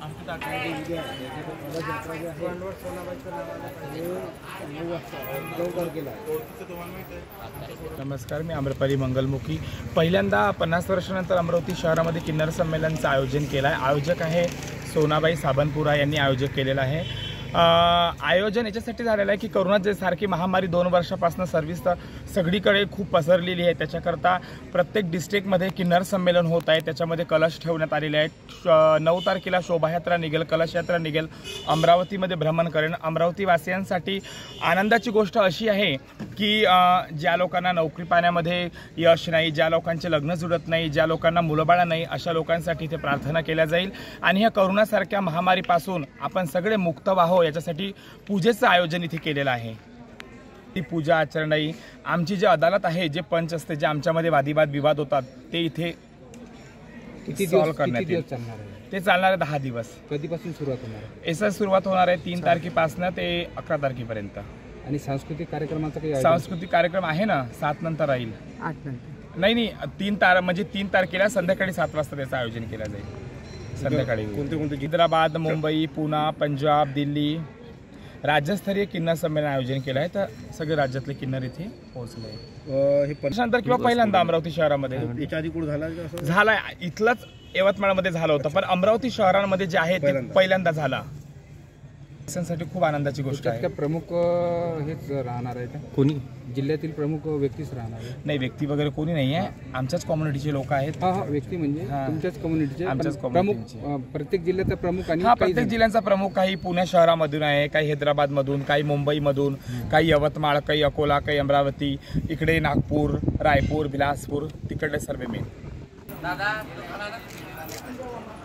नमस्कार, मी आम्रपाली मंगलमुखी। पहिल्यांदा 50 वर्षानंतर अमरावती शहरामध्ये किन्नर संमेलनाचं आयोजन केलं आहे। आयोजक आहे सोनाबाई साबनपुरा यांनी आयोजन केलेलं आहे। आयोजन याच्यासाठी झालेलं आहे की कोरोना सारखी महामारी 2 वर्षापासून सगळीकडे खूप पसरलेली आहे। त्याच्याकरता प्रत्येक डिस्ट्रिक्टमध्ये किन्नर संमेलन होत आहे। त्याच्यामध्ये कलश ठेवण्यात आलेले आहेत। 9 तारखेला शोभायात्रा निघेल, कलश यात्रा निघेल, अमरावतीमध्ये भ्रमण करेन। अमरावतीवासियांसाठी आनंदाची गोष्ट अशी आहे की ज्या लोकांना नोकरी पाण्यामध्ये यश नाही, ज्या लोकांचे लग्न जुळत नाही, ज्या लोकांना मुलंबाळं नाही, अशा लोकांसाठी इथे प्रार्थना केल्या जाईल आणि ह्या कोरोनासारख्या महामारीपासून आपण सगळे मुक्त व्हावं याच्यासाठी पूजेचं आयोजन इथे केलेलं आहे। ती पूजा आचरणाई आमची जी अदालत आहे, जे पंच असते, जे आमच्यामध्ये वादविवाद होतात, ते इथे किती सॉल्व करण्यात येईल। ते चालणार आहे 10 दिवस। कधीपासून सुरुवात होणार आहे? याचा सुरुवात होणार आहे 3 तारखेपासून ते 11 तारखेपर्यंत। आणि सांस्कृतिक कार्यक्रमाचा काही सांस्कृतिक कार्यक्रम आहे ना, 7 नंतर राहील। 8 नंतर नाही, 3 तारखेला संध्याकाळी 7 वाजता त्याचं आयोजन केलं जाईल। संध्याकाळी कोणते हैदराबाद, मुंबई, पुणे, पंजाब, दिल्ली राज्यस्तरीय किन्नर संमेलन आयोजन केलं आहे। तर सगळे राज्यातले किन्नर इथे पोहोचले आहे। हे वर्षानंतर किंवा पहिल्यांदा अमरावती शहरामध्ये याच्या आधी कुठे झाला इथलंच यवतमाळमध्ये झालं होतं, पण अमरावती शहरामध्ये जे आहे ते पहिल्यांदा झाला। साठी खूप आनंदाची गोष्ट आहे। प्रमुख हेच राहणार आहे का? कोणी जिल्ह्यातील प्रमुख व्यक्तीच राहणार आहे? नाही, व्यक्ती वगैरे कोणी नाही आहे, आमच्याच कम्युनिटीचे लोक आहेत। व्यक्ती म्हणजे तुमच्याच कम्युनिटीचे? आमच्याच प्रमुख प्रत्येक जिल्ह्याचा प्रमुख आणि प्रत्येक जिल्ह्यांचा प्रमुख, काही पुणे शहरामधून आहे, काही हैदराबाद मधून, काही मुंबईमधून, काही यवतमाळ, काही अकोला, काही अमरावती, इकडे नागपूर, रायपूर, बिलासपूर, तिकडले सर्व मेन।